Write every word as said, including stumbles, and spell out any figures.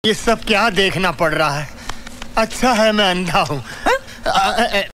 ये सब क्या देखना पड़ रहा है? अच्छा है मैं अंधा हूँ।